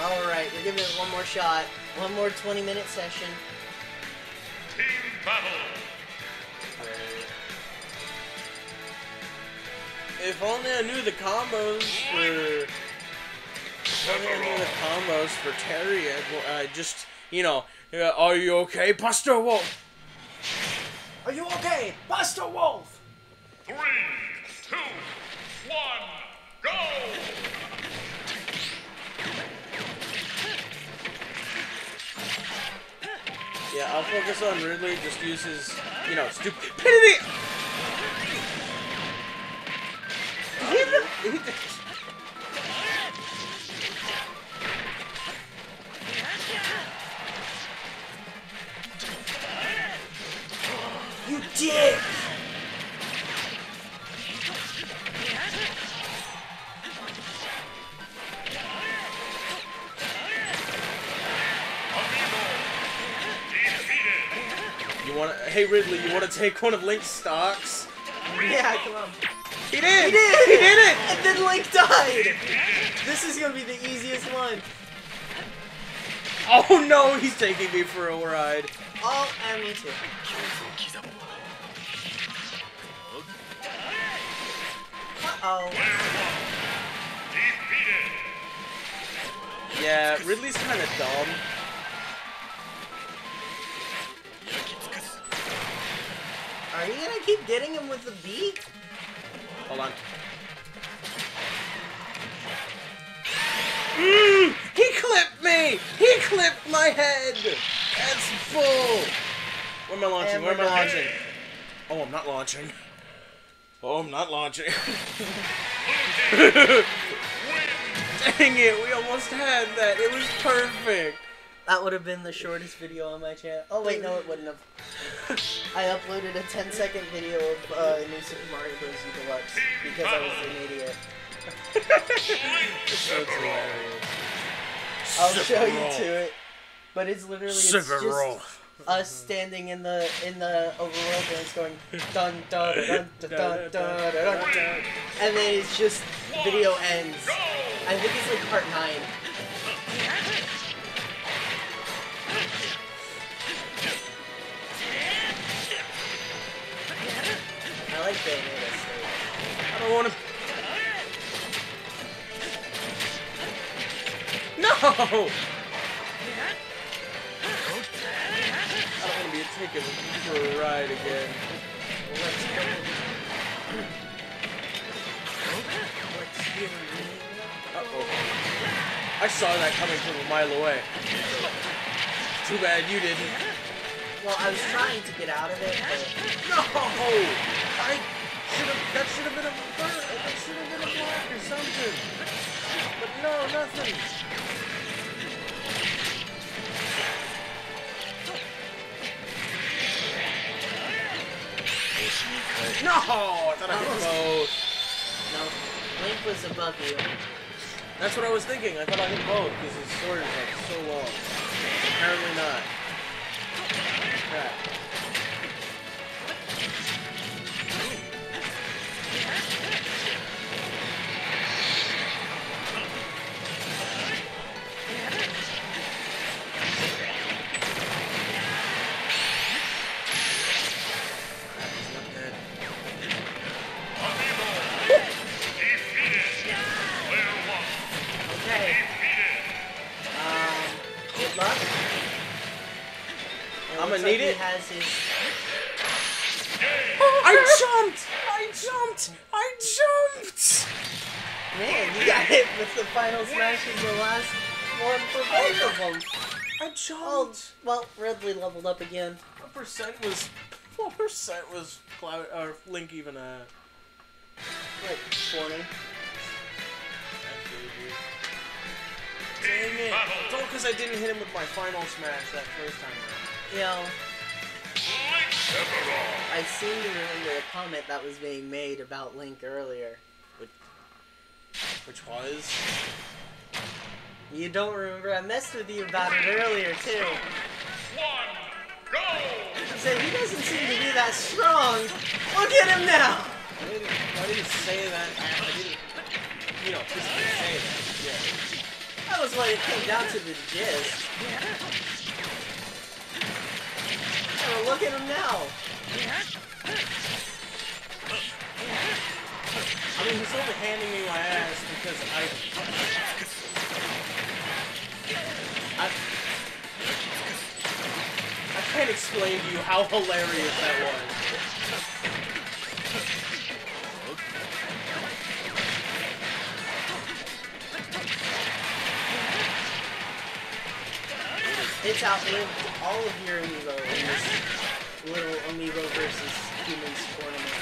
Alright, we're giving it one more shot. One more 20-minute session. Team battle. If only I knew the combos for... If only I knew the combos for Terry, I'd just, you know, are you okay, Buster Wolf? Are you okay, Buster Wolf? 3, 2, 1, go! Yeah, I'll focus on Ridley, just use his, you know, stupidity! You dick! You wanna, hey Ridley, you wanna take one of Link's stocks? Yeah, come on. He did! He did! He did it! And then Link died! This is gonna be the easiest one. Oh no, he's taking me for a ride. Oh, and me too. Uh-oh. Yeah, Ridley's kinda dumb. Are you gonna keep getting him with the beak? Hold on. He clipped me! He clipped my head! That's bull! Where am I launching? Where am I launching? Oh, I'm not launching. Oh, I'm not launching. Dang it, we almost had that. It was perfect. That would have been the shortest video on my channel. Oh wait, no it wouldn't have. I uploaded a 10-second video of New Super Mario Bros. U Deluxe because I was an idiot. So hilarious. I'll show you to it. But it's literally it's just roll. us standing in the overworld and it's going dun dun dun dun dun dun dun dun, and then it's just video ends. I think it's like part 9. I like Bayonetta stage. I don't want to. No! I don't want to be taken for a ride again. Uh-oh. I saw that coming from a mile away. Too bad you didn't. Well, I was trying to get out of it, but... No! That should have been a bird. That should have been a block or something. But no, nothing. No! I thought I hit both. No, Link was above you. That's what I was thinking. I thought I hit both because his sword is like so long. Apparently not. Crap. I'm gonna need it. He has his... I jumped! Man, you got hit with the final smash in the last one for both of them. I jumped! Oh, well, Ridley leveled up again. What percent was Cloud or Link even at? Like 20. Dang it! It's all because I didn't hit him with my final smash that first time. You know, I seem to remember a comment that was being made about Link earlier. Which was? You don't remember? I messed with you about it earlier, too. He said, he doesn't seem to be that strong. Look at him now! I didn't say that. I didn't, physically say that. Yeah. That was what it came down to the gist. Oh, look at him now. I mean, he's only handing me my ass because I can't explain to you how hilarious that was. It's outlived all of your amiibo in this little amiibo versus humans tournament.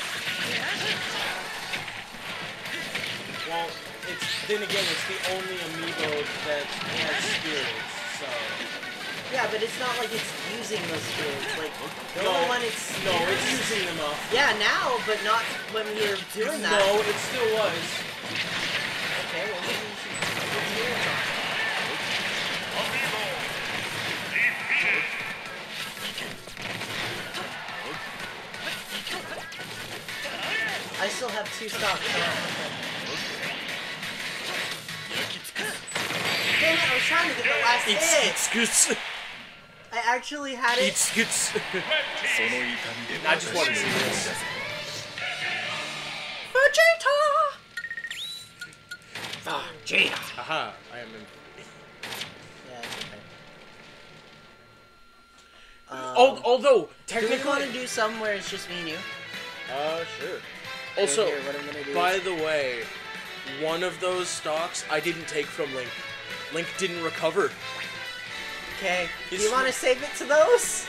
Well, then again, it's the only amiibo that has spirits, so... Yeah, but it's not like it's using those spirits. Like, the No, only one it's... no, it's using them up. Yeah, now, but not when you're doing that. No, it still was. Okay, well, maybe you should put spirits on. Amiibo defeated. I still have 2 stocks. So damn it, I was trying to get the last hit. It's I actually had it. It's I just want to see this. Vegeta! Vegeta! Aha, I am in. Yeah, it's okay. Although, Do we technically... want to do some where it's just me and you? Sure. Also, Here, what I'm gonna do by is- the way, one of those stocks I didn't take from Link. Link didn't recover. Okay. Do It's- you want to save it to those?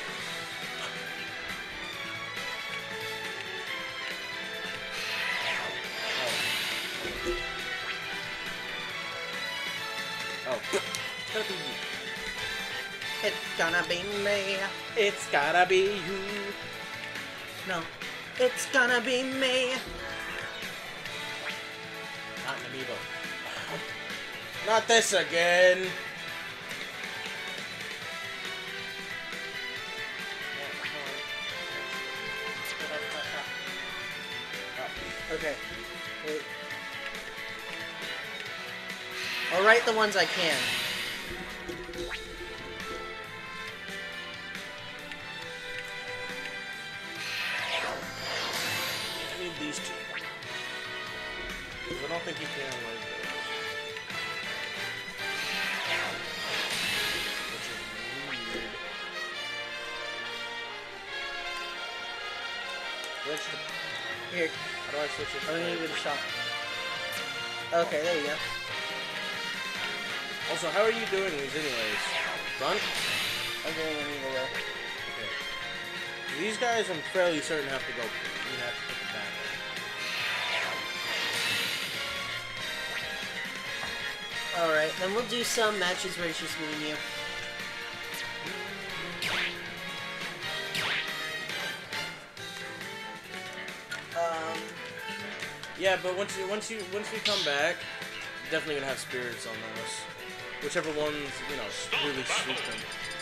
Oh. It's gonna be me. It's gotta be you. No. It's gonna be me. Not an amiibo. Not this again. Okay. Wait. I'll write the ones I can. I need these two. Because I don't think you can like those. Which is weird. Switch to... Here. How do I switch it? I'm gonna give it a shot. Okay, there you go. Also, how are you doing these anyways? Run? I'm doing them either way. Okay. These guys, I'm fairly certain have to go. You have to put them back. Alright, then we'll do some matches where it's just me and you. Yeah, but once we come back, definitely gonna have spirits on those. Whichever ones, you know, really suit them.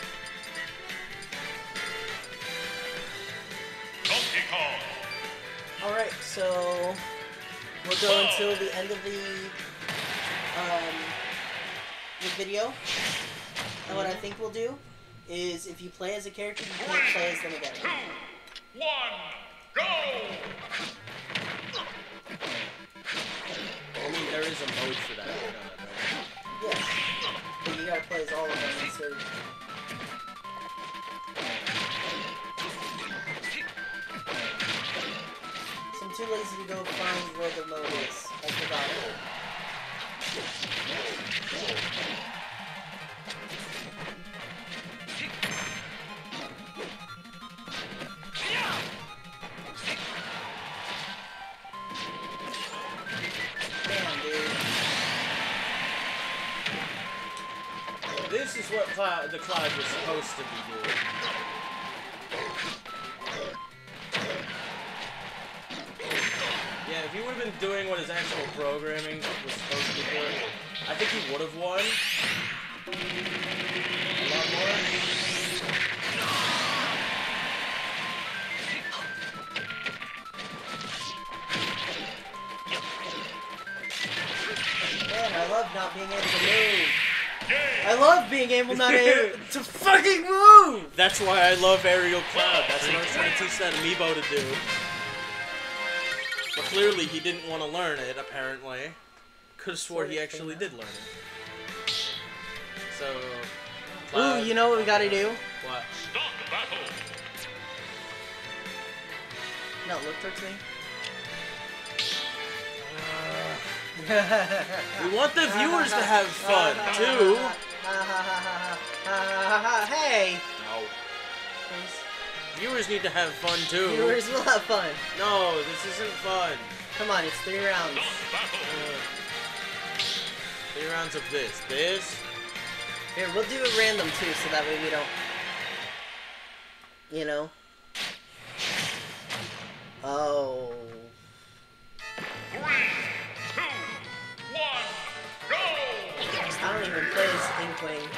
Donkey Kong. Alright, so we'll go until the end of the video. And what I think we'll do is if you play as a character, you can't play as them again. 2, 1, go! I mean, there is a mode for that. You know that, right? Yes. But you gotta play as all of them instead. So I'm too lazy to go find where the mode is. I forgot it. Damn, dude. This is what the Cloud was supposed to be doing. Yeah, if he would have been doing what his actual programming was supposed to be doing, I think he would have won. A lot more. Man, I love not being able to move. love being able not to fucking move! That's why I love Aerial Cloud. That's what I was trying to teach that amiibo to do. But clearly he didn't want to learn it, apparently. Could have swore he actually did learn it. So... Ooh, you know what we gotta do? What? Stop the battle. No, look towards me. We want the viewers to have fun, too. Hey! No. Please. Viewers need to have fun, too. Viewers will have fun. No, this isn't fun. Come on, it's 3 rounds. Stop the battle. 3 rounds of this. This. Here, we'll do it random too, so that way we don't... You know? Oh... 3, 2, 1, go! I don't even play as Inkling.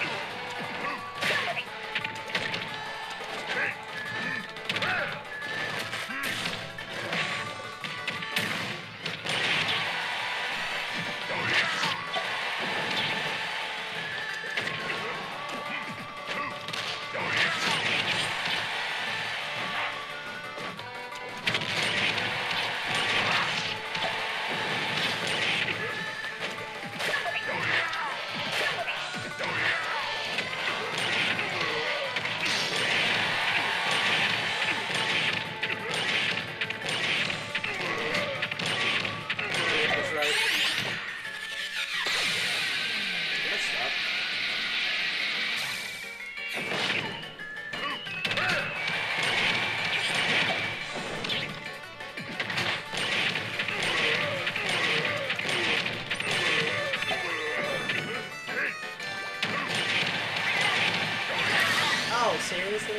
Oh, seriously?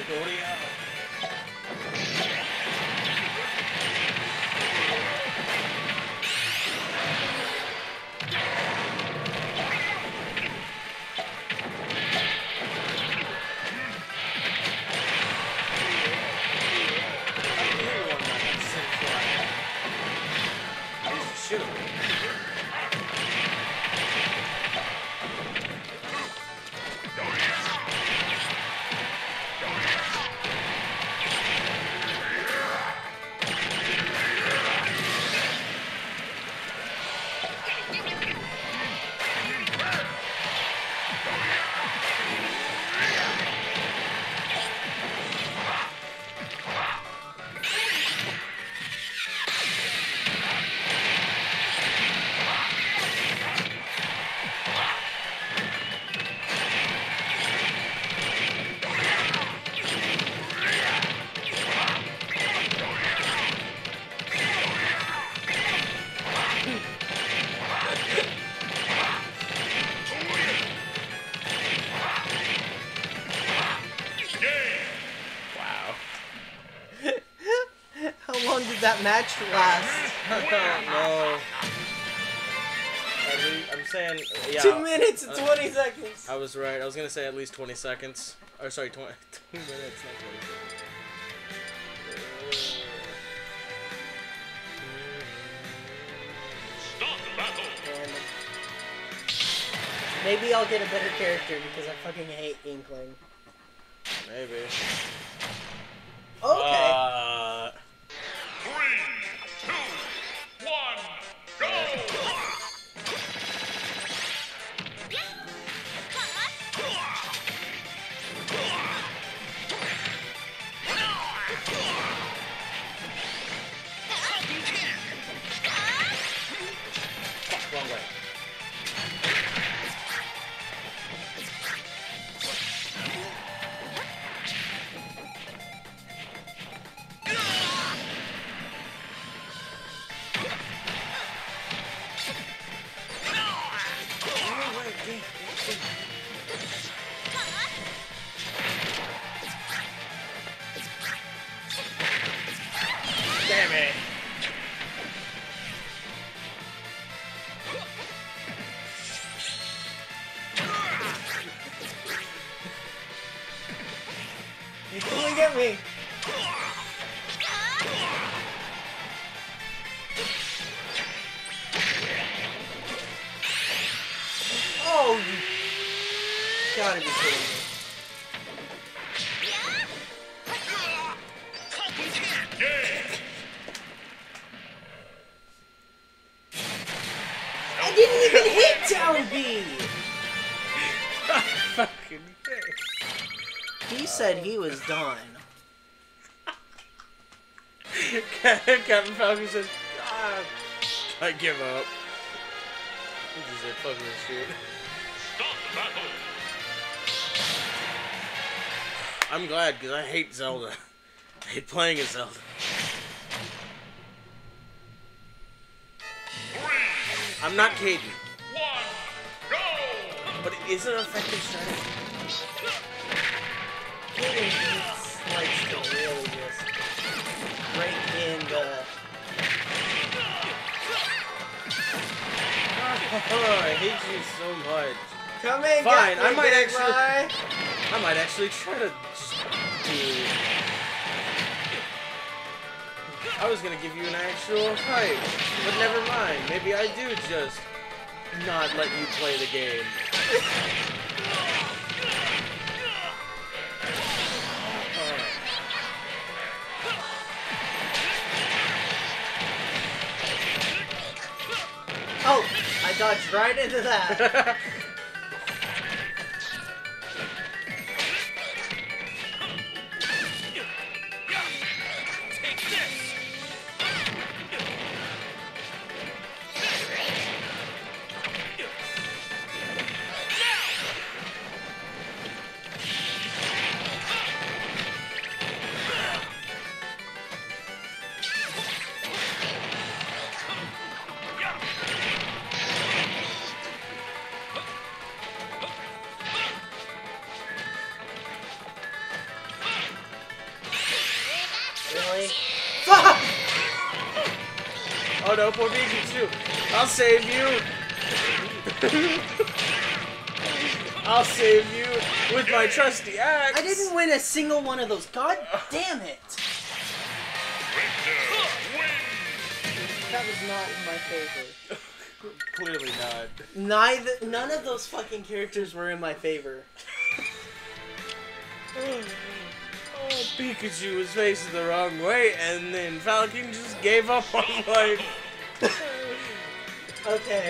Shoot. How long did that match last? No. I'm saying, yeah. 2 minutes and 20 seconds. I was right. I was gonna say at least 20 seconds. Or sorry, 2 minutes, not 20 seconds. Stop the battle. And maybe I'll get a better character because I fucking hate Inkling. Maybe. Okay. 3, 2, 1, go! Fuck, wrong way. Damn it. You couldn't get me. Oh, you Gotta be kidding me. I didn't even hit down B! Fucking shit. He said he was done. Captain Falcon says, ah, I give up. He just said, fuck this shit. Stop the battle. I'm glad, because I hate Zelda. I hate playing as Zelda. 3, I'm not Katie. 1, go! But it is an effective strategy. He likes to really just break in the... I hate you so much. Come in, Fine, get me, I might big actually- guy. I might actually try to just do... I was gonna give you an actual fight, but never mind. Maybe I do just not let you play the game. Oh, I dodged right into that. Really? Fuck! Oh no, poor Pikachu. I'll save you. I'll save you with my trusty axe. I didn't win a single one of those. God damn it! Victor wins. That was not in my favor. Clearly not. None of those fucking characters were in my favor. Oh, Pikachu was facing the wrong way, and then Falcon just gave up on life. Okay.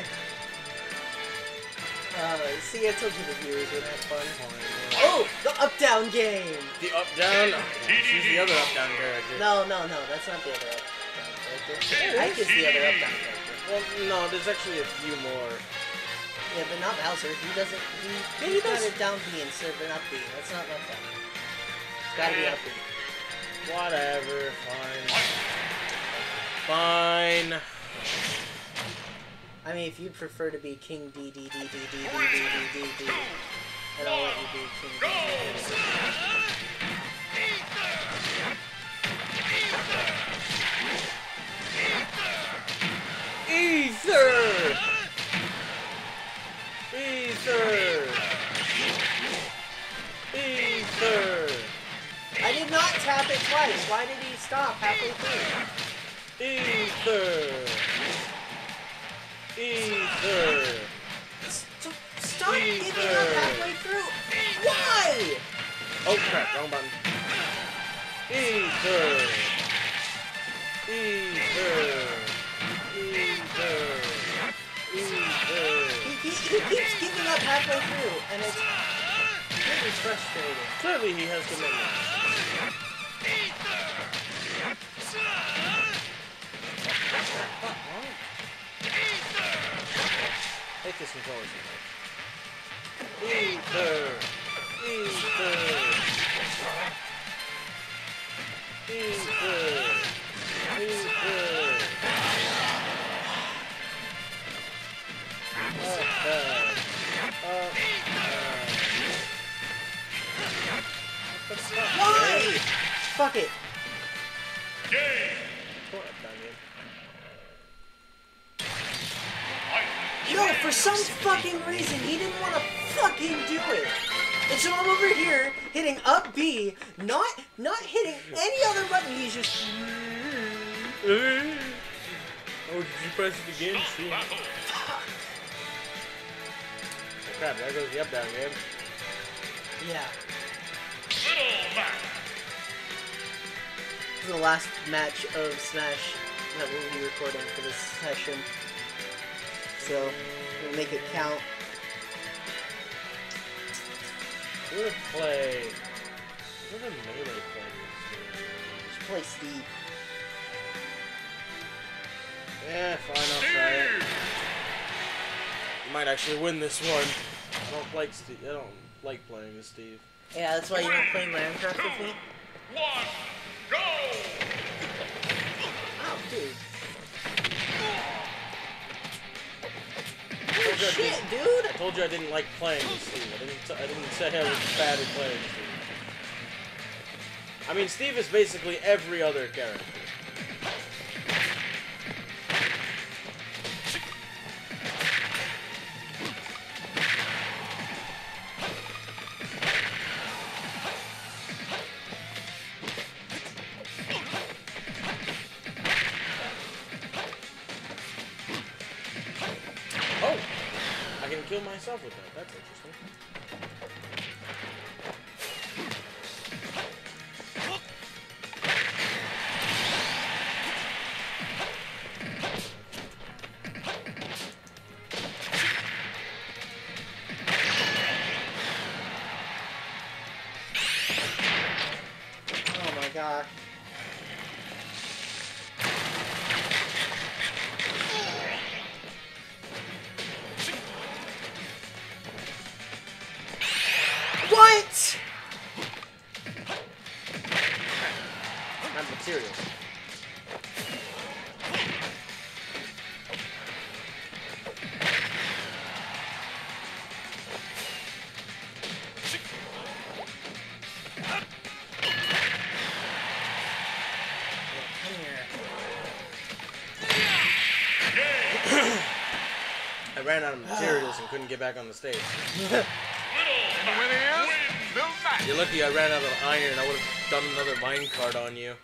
See, I told you the viewers would have fun. Oh, the up-down game! The up-down? She's the other up-down character. No, that's not the other up-down character. Ike is the other up-down character. Well, no, there's actually a few more. Yeah, but not Bowser. He doesn't. He got it down B instead of an up B. That's not up-down. It's gotta be up B. Whatever, fine. Fine. I mean, if you prefer to be King D, then I'll let you be King D. Ether! Ether! Ether! I did not tap it twice. Why did he stop halfway through? Ether! Ether! Stop giving up halfway through. Why? Oh crap, wrong button. Ether! Ether! Ether! Ether! He keeps giving up halfway through, and it's really frustrating. Clearly he has commitment. Take this controller somewhere. Ether! Ether! Ether! Ether! Why? Fuck it. Game. No, for some fucking reason, he didn't want to fucking do it. And so I'm over here hitting up B, not hitting any other button. He's just. Oh, did you press it again? See? Battle. Crap, there goes the up-down game. Yeah. Little match. This is the last match of Smash that we'll be recording for this session. So, we'll make it count. Who would play? What would Melee play? Just play Steve. Yeah, fine, I'll try it. You might actually win this one. I don't like Steve. I don't like playing with Steve. Yeah, that's why you don't play Minecraft with me? 1, go! Oh, dude. I told you I Shit, didn't- dude! I told you I didn't like playing with Steve. I didn't say I was bad at playing with Steve. I mean, Steve is basically every other character. Oh! I can kill myself with that. That's interesting. Oh my gosh. What? Not material. Come here. I ran out of materials and couldn't get back on the stage. Little match. Wins the match. You're lucky I ran out of iron. I would have done another minecart on you.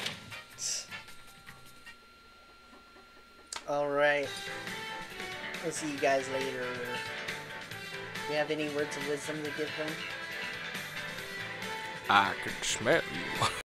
Alright. We'll see you guys later. Do you have any words of wisdom to give them? I can smell you.